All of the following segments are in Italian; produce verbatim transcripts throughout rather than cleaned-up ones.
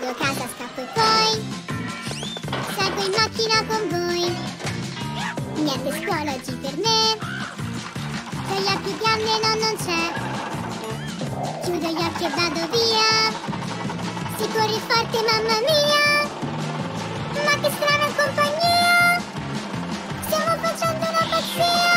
Chiudo casa, scappo e poi salgo in macchina con voi. Niente scuola oggi per me, gioia più grande no, non c'è. Chiudo gli occhi e vado via, si corre forte mamma mia, ma che strana compagnia, stiamo facendo una pazzia.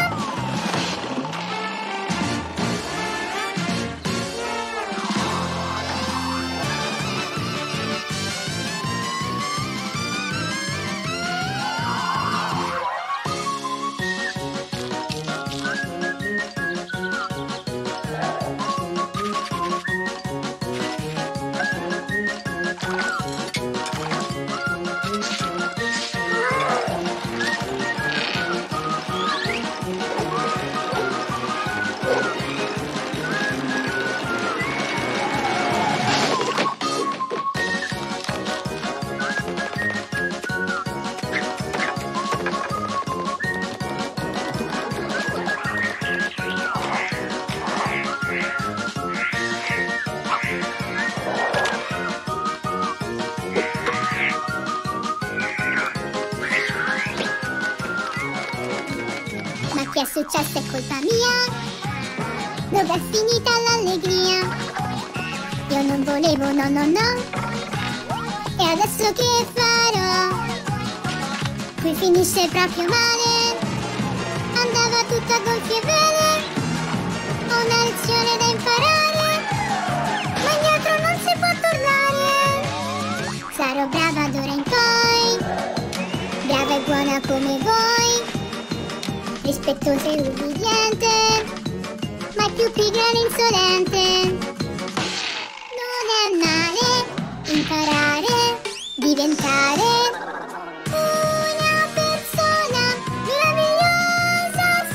Che è successo è colpa mia, dove è finita l'allegria? Io non volevo, no no no, e adesso che farò? Qui finisce proprio male, andava tutto a gonfie vele, ho una lezione da imparare, ma indietro non si può tornare. Sarò brava d'ora in poi, brava e buona come voi, rispettosa e ubbidiente, ma più pigra e insolente. Non è male imparare, diventare una persona meravigliosa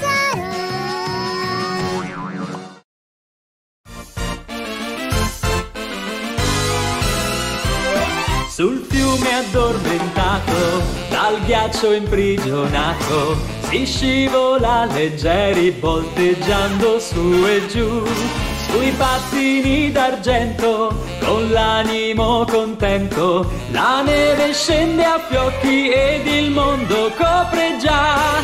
sarò. Sul fiume addormentato, dal ghiaccio imprigionato, si scivola leggeri volteggiando su e giù, sui pattini d'argento, con l'animo contento, la neve scende a fiocchi ed il mondo copre già.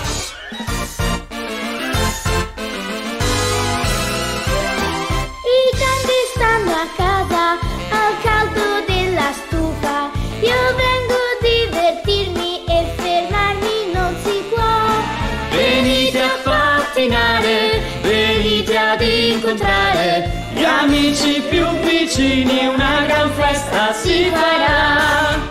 I cani stanno a casa, al caldo della stufa, io vengo a divertirmi e fermarmi non si può. Venite a pattinare, venite ad incontrare gli amici più vicini e una gran festa si farà.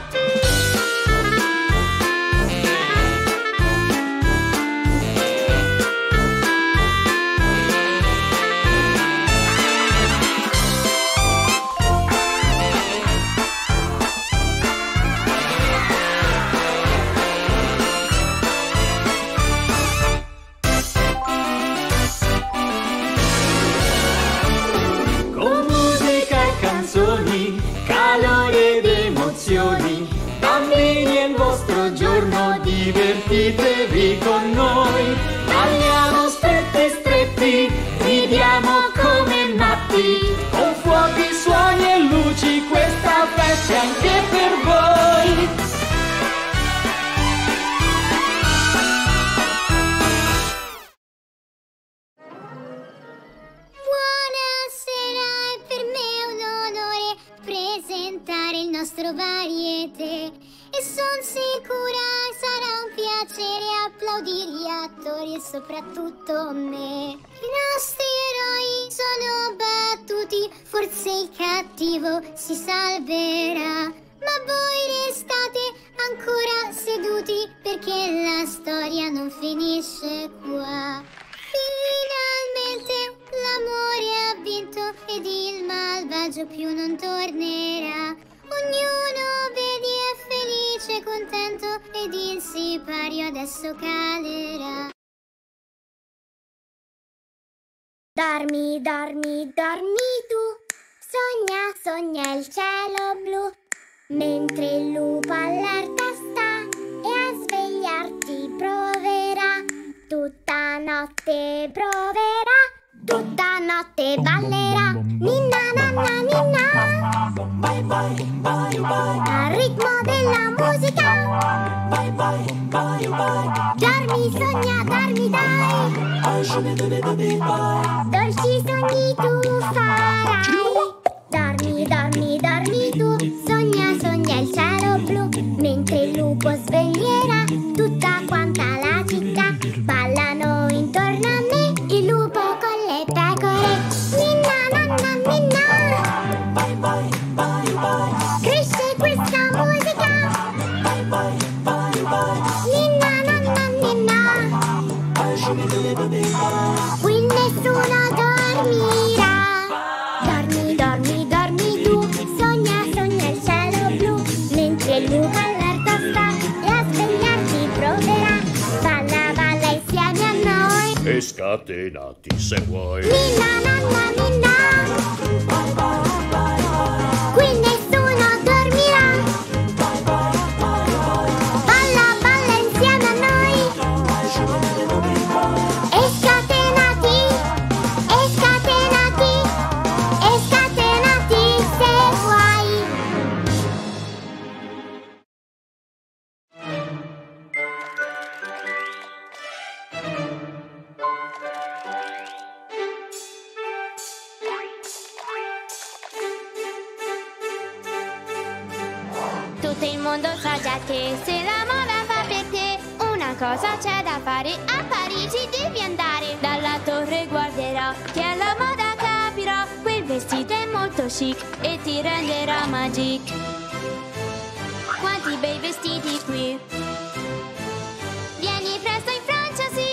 Calore ed emozioni, bambini è il vostro giorno, divertitevi con noi. Balliamo stretti stretti, ridiamo come matti, con fuochi, suoni e luci, questa festa è anche per voi. Il nostro varietà e son sicura sarà un piacere applaudire gli attori e soprattutto me. I nostri eroi sono battuti, forse il cattivo si salverà, ma voi restate ancora seduti perché la storia non finisce qua. Finalmente l'amore ha vinto ed il malvagio più non tornerà. Ognuno vedi è felice, contento ed il sipario adesso calerà. Dormi, dormi, dormi tu, sogna, sogna il cielo blu, mentre il lupo allerta sta e a svegliarti proverà. Tutta notte proverà, tutta notte ballerà, ninna nanna ninna. Dolci sogni tu farai. Dormi, dormi, dormi tu. Sogna, sogna il cielo blu. Mentre il lupo sveglierà tutta quanta la città. Ballano intorno a me il lupo con le pecore. Ninna, nanna, ninna. Cresce questa musica. Ninna, nanna, ninna. Qui nessuno dormirà. Dormi, dormi, dormi tu. Sogna, sogna il cielo blu. Mentre il lupo all'erta sta e a svegliarti proverà. Balla, balla insieme a noi. E scatenati se vuoi. Ninna, nanna, ninna. Qui nessuno dormirà. Balla, balla insieme a noi. E scatenati, e scatenati, e scatenati se vuoi. Tutto il mondo sa già che se la moda fa per te, una cosa c'è da fare, a Parigi devi andare. Dalla torre guarderò che alla moda capirò, quel vestito è molto chic e ti renderà magic. Quanti bei vestiti qui, vieni presto in Francia, sì,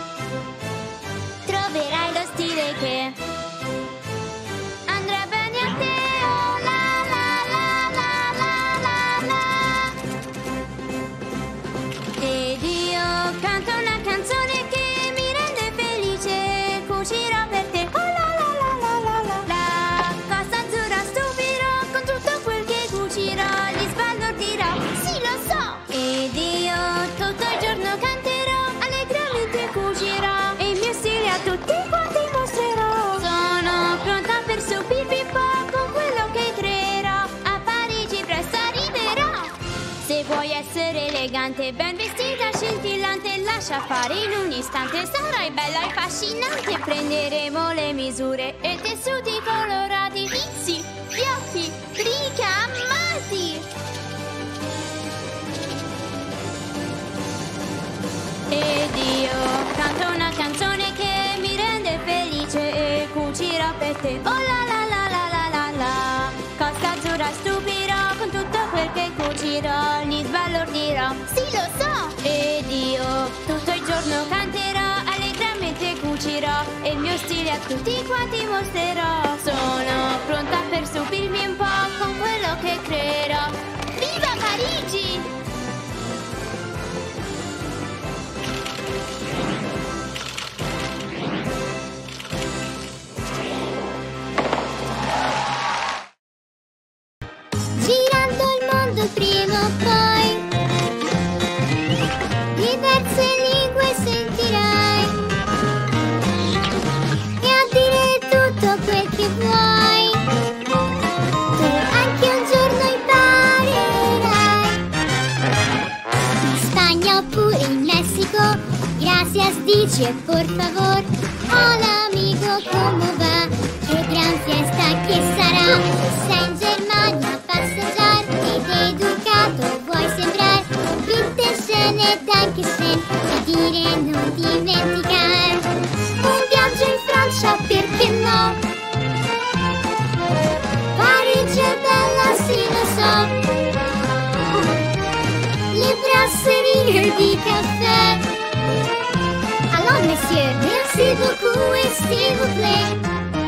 troverai lo stile che andrà bene a te. Oh la la la la la la la. Ed io canto una canzone che mi rende felice, cucirò per te. Oh la la la la la la. La Costa Azzurra stupirò con tutto quel che cucirò, li sbalordirò, sì lo so. Ed io tutto il giorno canterò, allegramente cucirò e il mio stile a tutti quanti mostrerò. Sono pronta per stupirvi un po' con quello che creerò, a Parigi presto arriverò. Se vuoi essere elegante, ben vestita, scintillante, lascia fare in un istante, sarai bella e affascinante. Prenderemo le misure e tessuti colorati, vizi, fiocchi, ricamati. Ed io canto una canzone che mi rende felice e cucirò per te. Oh la la la la la la la. Costa Azzurra stupirò con tutto quel che cucirò, li sbalordirò, sì lo so. Ed io tutto il giorno canterò, allegramente cucirò e il mio stile a tutti quanti mostrerò. Sono pronta per stupirmi un po' con quello che creerò. Viva Parigi! Girando il mondo prima o poi, diverse lingue sentirai e a dire tutto quel che vuoi, tu anche un giorno imparerai. In Spagna oppure in Messico, gracias dice por favor. Hola amigo, ¿cómo va? Che gran fiesta che sarà. Sei in Germania a passeggiar ed educato vuoi sembrar. Bitte schön e Dankeschön e dire non dimenticar. Un viaggio in Francia, perché no? Parigi è bella, sì lo so. Le brasserie di caffè. Alors monsieur, merci beaucoup et s'il vous plaît.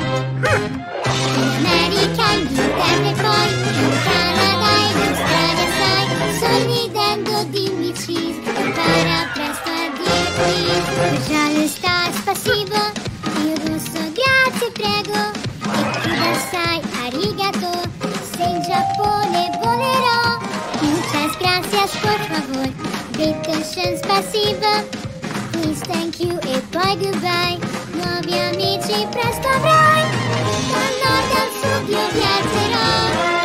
In America, Inghilterra e poi in Canada e in Australia sai, sorridendo dimmi cheese, impara presto a dire please. Пожалуйста, спасибо, io russo grazie prego, e tu sai arigato, se in Giappone volerò. Muchas gracias por favor, bitte schön spasibo, please thank you e poi goodbye. Nuovi amici presto avrai, dal nord al sud io viaggerò.